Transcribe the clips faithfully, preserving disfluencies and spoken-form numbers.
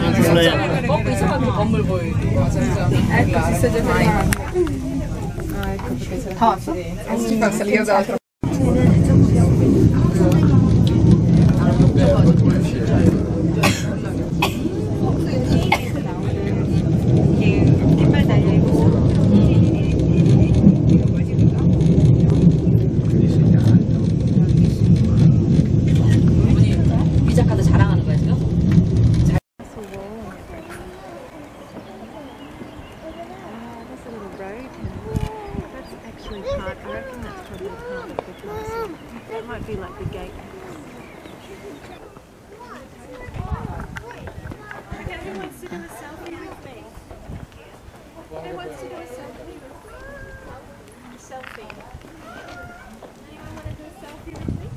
어, 이상한 건물 보이고. Ecco, si sta già fermando. Ah, ecco perché se la ci fa salire dall'altro. 비자카드 자랑하는 거야 지금? Park. I reckon that's probably part of the place. That might be like the gate. Okay, who wants to do a selfie with me? Who wants to do a selfie? A selfie. Anyone want to do a selfie with me?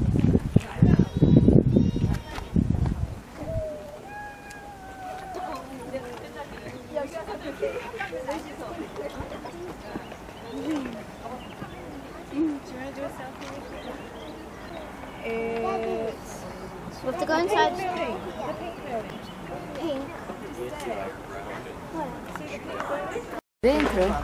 Do you want to do a selfie with me? It's... We have to go inside. The pink building. Pink. Dentro?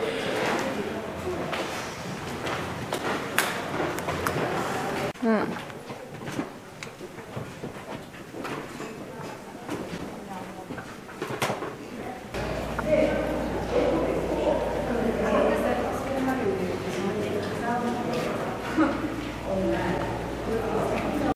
Hmm.